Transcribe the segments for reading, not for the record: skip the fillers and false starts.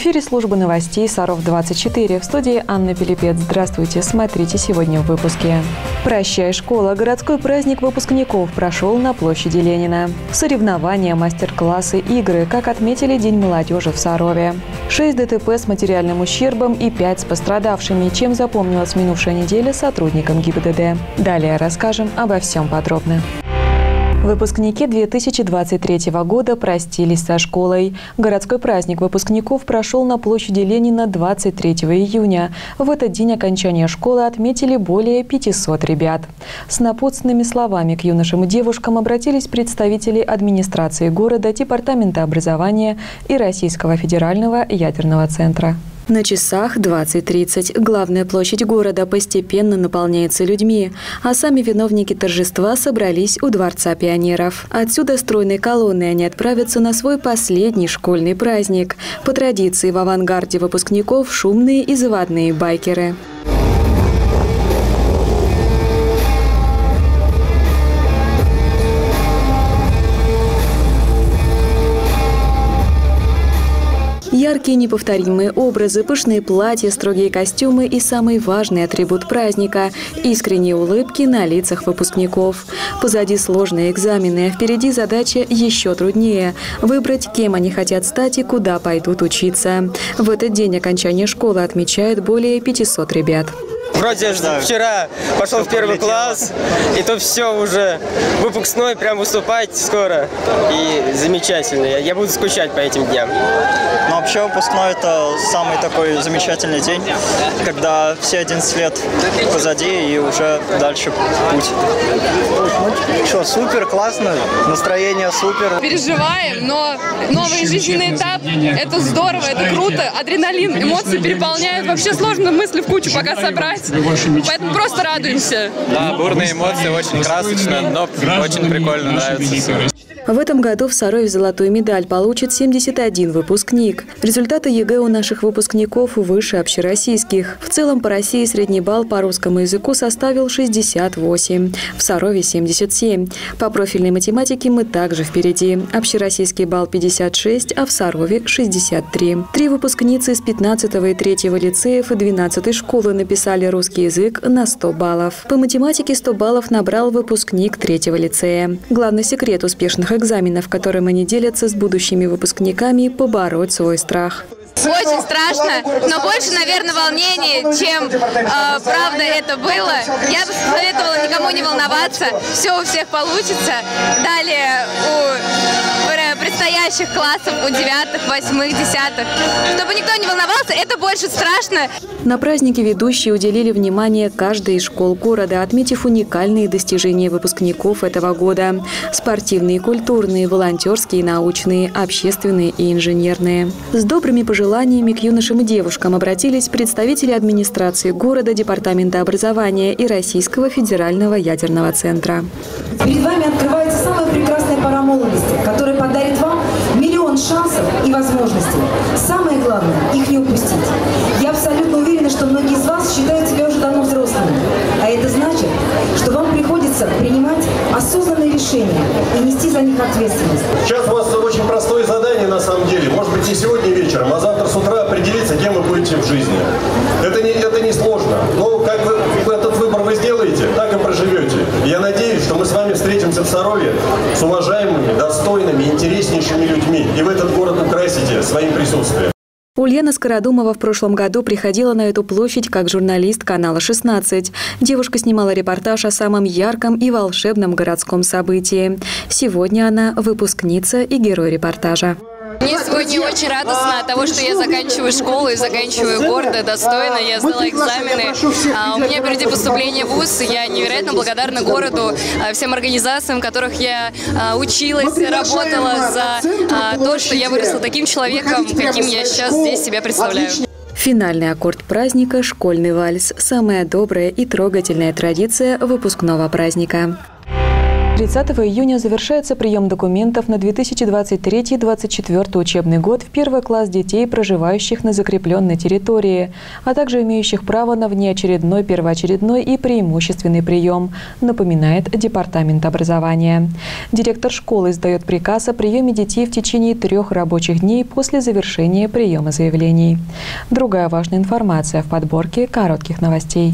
эфире служба новостей Саров-24. В студии Анна Пилипец. Здравствуйте. Смотрите сегодня в выпуске. «Прощай, школа». Городской праздник выпускников прошел на площади Ленина. Соревнования, мастер-классы, игры, как отметили День молодежи в Сарове. 6 ДТП с материальным ущербом и 5 с пострадавшими. Чем запомнилась минувшая неделя сотрудникам ГИБДД. Далее расскажем обо всем подробно. Выпускники 2023 года простились со школой. Городской праздник выпускников прошел на площади Ленина 23 июня. В этот день окончания школы отметили более 500 ребят. С напутственными словами к юношам и девушкам обратились представители администрации города, департамента образования и Российского федерального ядерного центра. На часах 20:30. Главная площадь города постепенно наполняется людьми, а сами виновники торжества собрались у Дворца пионеров. Отсюда стройной колонной они отправятся на свой последний школьный праздник. По традиции в авангарде выпускников шумные и заводные байкеры. Яркие неповторимые образы, пышные платья, строгие костюмы и самый важный атрибут праздника – искренние улыбки на лицах выпускников. Позади сложные экзамены, а впереди задача еще труднее – выбрать, кем они хотят стать и куда пойдут учиться. В этот день окончания школы отмечают более 500 ребят. Вроде вчера пошел в первый класс, и то все уже выпускной, прям выступать скоро. И замечательно. Я буду скучать по этим дням. Но вообще выпускной – это самый такой замечательный день, когда все 11 лет позади и уже дальше путь. Что, супер, классно, настроение супер. Переживаем, но новый жизненный этап – это здорово, это круто. Адреналин, эмоции переполняют. Вообще сложно мысли в кучу пока собрать. Поэтому просто радуемся. Да, бурные эмоции, очень красочно, но очень прикольно, нравится. В этом году в Сарове золотую медаль получит 71 выпускник. Результаты ЕГЭ у наших выпускников выше общероссийских. В целом по России средний балл по русскому языку составил 68, в Сарове 77. По профильной математике мы также впереди. Общероссийский балл 56, а в Сарове 63. 3 выпускницы из 15 и 3 лицеев и 12 школы написали русский язык на 100 баллов. По математике 100 баллов набрал выпускник 3 лицея. Главный секрет успешных экзаменов, которым они делятся с будущими выпускниками, побороть свой страх. Очень страшно, но больше, наверное, волнений, чем правда это было. Я бы советовала никому не волноваться, все у всех получится. Далее у предстоящих классов, у 9-х, 8-х, 10-х. Чтобы никто не волновался, это больше страшно. На празднике ведущие уделили внимание каждой из школ города, отметив уникальные достижения выпускников этого года. Спортивные, культурные, волонтерские, научные, общественные и инженерные. С добрыми пожеланиями к юношам и девушкам обратились представители администрации города, департамента образования и Российского федерального ядерного центра. Перед вами открывается самая прекрасная пора молодости, которая подарит вам миллион шансов и возможностей. Самое главное – их не упустить. Я абсолютно уверена, что многие из вас считают себя уже давно взрослыми. А это значит, что вам приходится принимать осознанные решения и нести за них ответственность. Сейчас у вас очень простое задание на самом деле. Может быть, не сегодня вечером, а завтра с утра определиться, кем вы будете в жизни. Это не сложно. Но как этот выбор вы сделаете, так и проживете. Я надеюсь, что мы с вами встретимся в Сарове с уважаемыми, достойными, интереснейшими людьми. И в этот город украсите своим присутствием. Ульяна Скородумова в прошлом году приходила на эту площадь как журналист канала «16». Девушка снимала репортаж о самом ярком и волшебном городском событии. Сегодня она выпускница и герой репортажа. Мне сегодня очень радостно от того, что я заканчиваю школу и заканчиваю гордо, достойно. Я сдала экзамены. У меня впереди поступление в ВУЗ. Я невероятно благодарна городу, всем организациям, в которых я училась, работала за то, что я выросла таким человеком, каким я сейчас здесь себя представляю. Финальный аккорд праздника – школьный вальс. Самая добрая и трогательная традиция выпускного праздника. 30 июня завершается прием документов на 2023-2024 учебный год в первый класс детей, проживающих на закрепленной территории, а также имеющих право на внеочередной, первоочередной и преимущественный прием, напоминает Департамент образования. Директор школы издает приказ о приеме детей в течение 3 рабочих дней после завершения приема заявлений. Другая важная информация в подборке коротких новостей.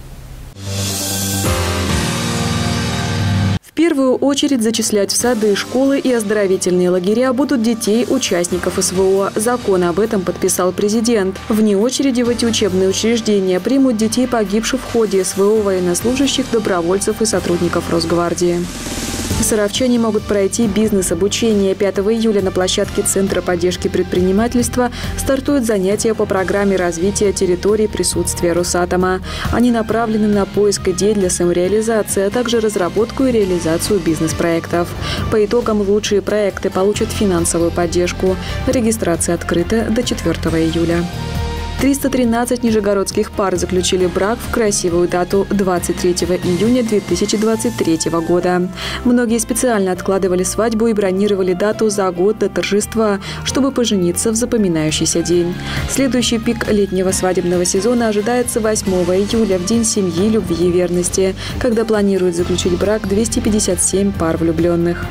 В первую очередь зачислять в сады, школы и оздоровительные лагеря будут детей участников СВО. Закон об этом подписал президент. Вне очереди в эти учебные учреждения примут детей, погибших в ходе СВО, военнослужащих, добровольцев и сотрудников Росгвардии. Саровчане могут пройти бизнес-обучение. 5 июля на площадке Центра поддержки предпринимательства стартуют занятия по программе развития территории присутствия Росатома. Они направлены на поиск идей для самореализации, а также разработку и реализацию бизнес-проектов. По итогам лучшие проекты получат финансовую поддержку. Регистрация открыта до 4 июля. 313 нижегородских пар заключили брак в красивую дату 23 июня 2023 года. Многие специально откладывали свадьбу и бронировали дату за год до торжества, чтобы пожениться в запоминающийся день. Следующий пик летнего свадебного сезона ожидается 8 июля, в День семьи, любви и верности, когда планируют заключить брак 257 пар влюбленных.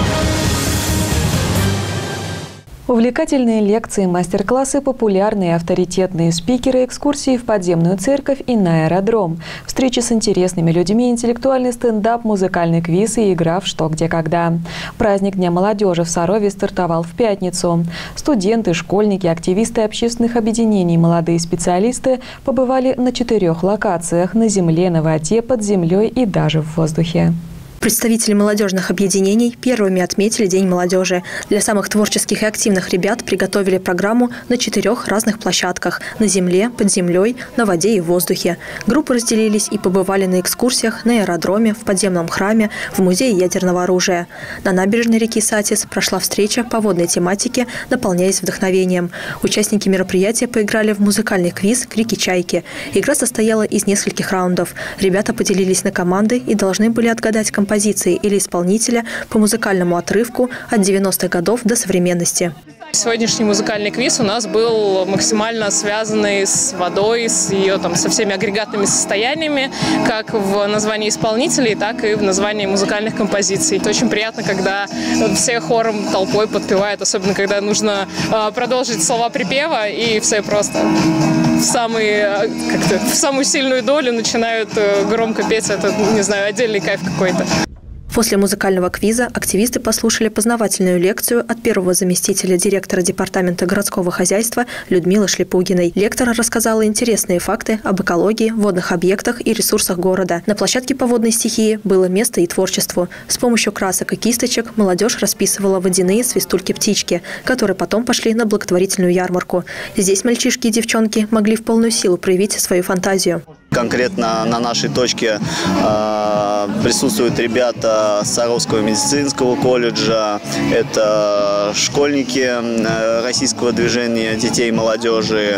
Увлекательные лекции, мастер-классы, популярные авторитетные спикеры, экскурсии в подземную церковь и на аэродром, встречи с интересными людьми, интеллектуальный стендап, музыкальный квиз и игра в «Что, где, когда». Праздник Дня молодежи в Сарове стартовал в пятницу. Студенты, школьники, активисты общественных объединений, молодые специалисты побывали на 4 локациях – на земле, на воде, под землей и даже в воздухе. Представители молодежных объединений первыми отметили День молодежи. Для самых творческих и активных ребят приготовили программу на 4 разных площадках – на земле, под землей, на воде и в воздухе. Группы разделились и побывали на экскурсиях на аэродроме, в подземном храме, в музее ядерного оружия. На набережной реки Сатис прошла встреча по водной тематике, наполняясь вдохновением. Участники мероприятия поиграли в музыкальный квиз «Крики-чайки». Игра состояла из нескольких раундов. Ребята поделились на команды и должны были отгадать композиции или исполнителя по музыкальному отрывку от 90-х годов до современности. Сегодняшний музыкальный квиз у нас был максимально связанный с водой, со всеми агрегатными состояниями, как в названии исполнителей, так и в названии музыкальных композиций. Это очень приятно, когда все хором, толпой подпевают, особенно когда нужно продолжить слова припева, и все просто в самую сильную долю начинают громко петь. Это, не знаю, отдельный кайф какой-то. После музыкального квиза активисты послушали познавательную лекцию от первого заместителя директора Департамента городского хозяйства Людмилы Шлепугиной. Лектор рассказала интересные факты об экологии, водных объектах и ресурсах города. На площадке по водной стихии было место и творчеству. С помощью красок и кисточек молодежь расписывала водяные свистульки-птички, которые потом пошли на благотворительную ярмарку. Здесь мальчишки и девчонки могли в полную силу проявить свою фантазию. Конкретно на нашей точке присутствуют ребята Саровского медицинского колледжа, это школьники российского движения детей и молодежи,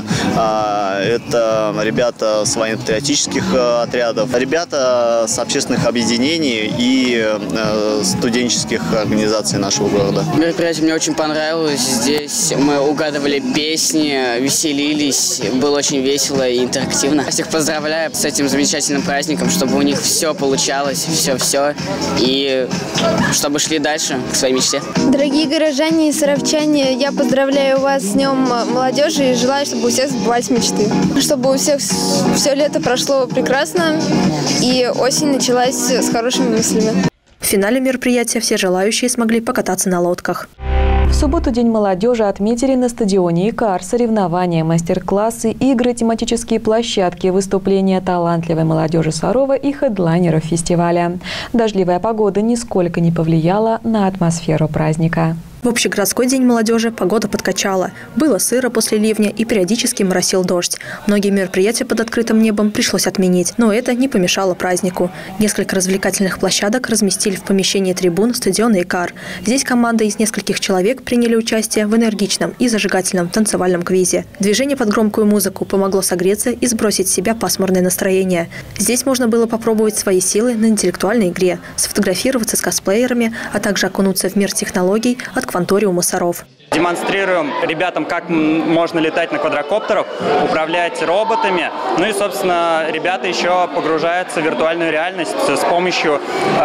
это ребята с военно-патриотических отрядов, ребята с общественных объединений и студенческих организаций нашего города. Мероприятие мне очень понравилось. Здесь мы угадывали песни, веселились, было очень весело и интерактивно. Всех поздравляю с этим замечательным праздником, чтобы у них все получалось, все, и чтобы шли дальше к своей мечте. Дорогие горожане и саровчане, я поздравляю вас с Днем молодежи и желаю, чтобы у всех сбывались мечты. Чтобы у всех все лето прошло прекрасно и осень началась с хорошими мыслями. В финале мероприятия все желающие смогли покататься на лодках. В субботу День молодежи отметили на стадионе ИКАР. Соревнования, мастер-классы, игры, тематические площадки, выступления талантливой молодежи Сарова и хедлайнеров фестиваля. Дождливая погода нисколько не повлияла на атмосферу праздника. В общегородской день молодежи погода подкачала. Было сыро после ливня и периодически моросил дождь. Многие мероприятия под открытым небом пришлось отменить, но это не помешало празднику. Несколько развлекательных площадок разместили в помещении трибун стадиона «Икар». Здесь команда из нескольких человек приняли участие в энергичном и зажигательном танцевальном квизе. Движение под громкую музыку помогло согреться и сбросить с себя пасмурное настроение. Здесь можно было попробовать свои силы на интеллектуальной игре, сфотографироваться с косплеерами, а также окунуться в мир технологий от кванториума Саров. Демонстрируем ребятам, как можно летать на квадрокоптерах, управлять роботами. Ну и, собственно, ребята еще погружаются в виртуальную реальность с помощью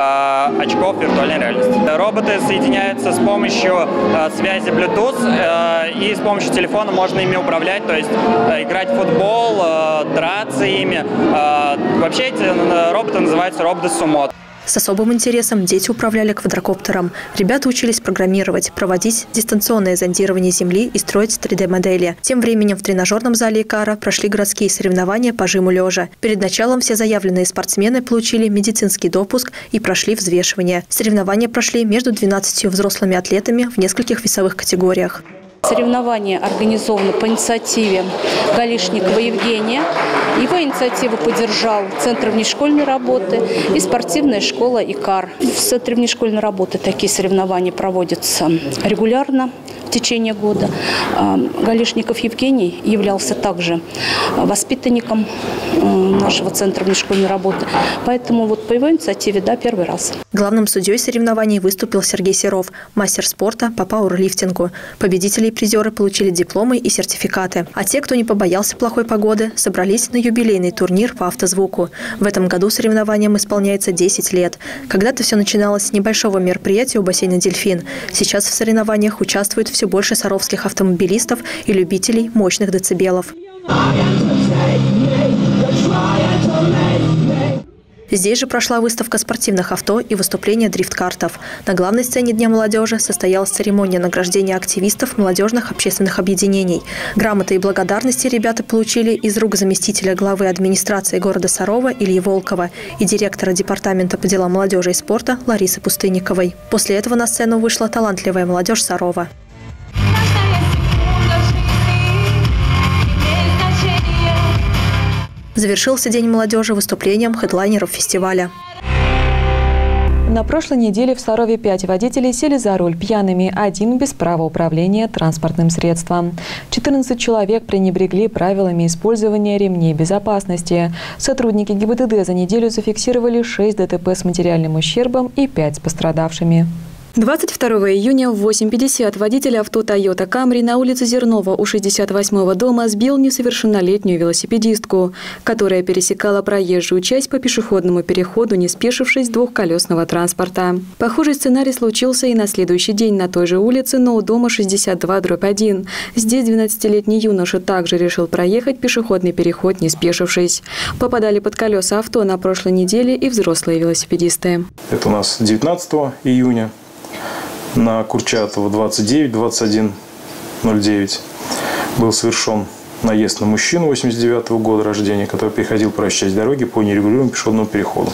очков виртуальной реальности. Роботы соединяются с помощью связи Bluetooth, и с помощью телефона можно ими управлять, то есть играть в футбол, драться ими. Вообще эти роботы называются роботы-сумо. С особым интересом дети управляли квадрокоптером. Ребята учились программировать, проводить дистанционное зондирование Земли и строить 3D-модели. Тем временем в тренажерном зале «Икара» прошли городские соревнования по жиму лежа. Перед началом все заявленные спортсмены получили медицинский допуск и прошли взвешивание. Соревнования прошли между 12 взрослыми атлетами в нескольких весовых категориях. Соревнования организованы по инициативе Галишникова Евгения. Его инициативу поддержал Центр внешкольной работы и спортивная школа «Икар». В Центре внешкольной работы такие соревнования проводятся регулярно в течение года. Галишников Евгений являлся также воспитанником нашего Центра внешкольной работы. Поэтому вот по его инициативе, да, первый раз. Главным судьей соревнований выступил Сергей Серов, мастер спорта по пауэрлифтингу. Победители и призеры получили дипломы и сертификаты. А те, кто не побоялся плохой погоды, собрались на юбилейный турнир по автозвуку. В этом году соревнованиям исполняется 10 лет. Когда-то все начиналось с небольшого мероприятия у бассейна «Дельфин». Сейчас в соревнованиях участвует все больше саровских автомобилистов и любителей мощных децибелов. Здесь же прошла выставка спортивных авто и выступления дрифт-картов. На главной сцене Дня молодежи состоялась церемония награждения активистов молодежных общественных объединений. Грамоты и благодарности ребята получили из рук заместителя главы администрации города Сарова Ильи Волкова и директора департамента по делам молодежи и спорта Ларисы Пустынниковой. После этого на сцену вышла талантливая молодежь Сарова. Завершился День молодежи выступлением хедлайнеров фестиваля. На прошлой неделе в Сарове 5 водителей сели за руль пьяными, 1 без права управления транспортным средством. 14 человек пренебрегли правилами использования ремней безопасности. Сотрудники ГИБДД за неделю зафиксировали 6 ДТП с материальным ущербом и 5 с пострадавшими. 22 июня в 8:50 водитель авто Toyota Camry на улице Зернова у 68-го дома сбил несовершеннолетнюю велосипедистку, которая пересекала проезжую часть по пешеходному переходу, не спешившись двухколесного транспорта. Похожий сценарий случился и на следующий день на той же улице, но у дома 62/1. Здесь 12-летний юноша также решил проехать пешеходный переход, не спешившись. Попадали под колеса авто на прошлой неделе и взрослые велосипедисты. Это у нас 19 июня. На Курчатова 29-21-09 был совершен наезд на мужчину 89-го года рождения, который переходил проезжую часть дороги по нерегулируемому пешеходному переходу.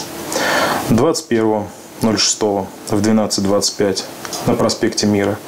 21-06 в 12:25 на проспекте Мира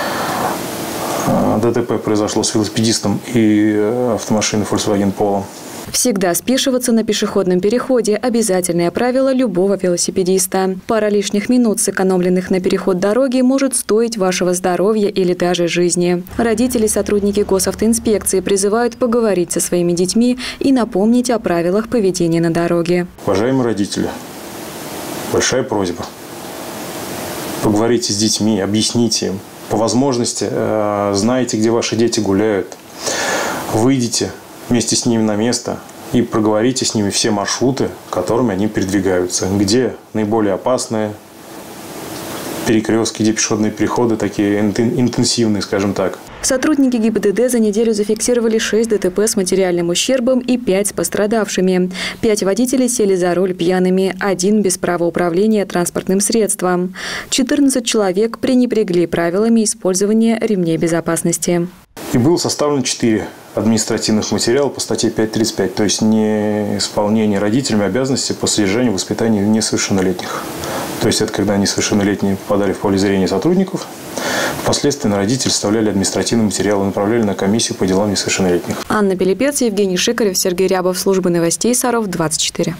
ДТП произошло с велосипедистом и автомашиной Volkswagen Polo. Всегда спешиваться на пешеходном переходе – обязательное правило любого велосипедиста. Пара лишних минут, сэкономленных на переход дороги, может стоить вашего здоровья или даже жизни. Родители и сотрудники госавтоинспекции призывают поговорить со своими детьми и напомнить о правилах поведения на дороге. Уважаемые родители, большая просьба. Поговорите с детьми, объясните им. По возможности знаете, где ваши дети гуляют. Выйдите вместе с ними на место и проговорите с ними все маршруты, которыми они передвигаются. Где наиболее опасные перекрестки, где пешеходные переходы такие интенсивные, скажем так. Сотрудники ГИБДД за неделю зафиксировали 6 ДТП с материальным ущербом и 5 с пострадавшими. 5 водителей сели за руль пьяными, 1 без права управления транспортным средством. 14 человек пренебрегли правилами использования ремней безопасности. И было составлено 4 административных материала по статье 5.35, то есть неисполнение родителями обязанностей по содержанию и воспитанию несовершеннолетних. То есть это когда несовершеннолетние попадали в поле зрения сотрудников, Впоследствии на родителей составляли административные материалы и направляли на комиссию по делам несовершеннолетних. Анна Пилипец, Евгений Шикарев, Сергей Рябов, служба новостей Саров 24.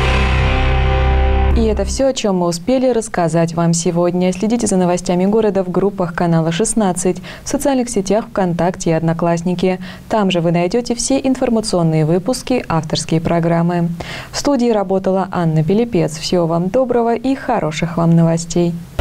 И это все, о чем мы успели рассказать вам сегодня. Следите за новостями города в группах канала 16, в социальных сетях ВКонтакте и Одноклассники. Там же вы найдете все информационные выпуски, авторские программы. В студии работала Анна Пилипец. Всего вам доброго и хороших вам новостей.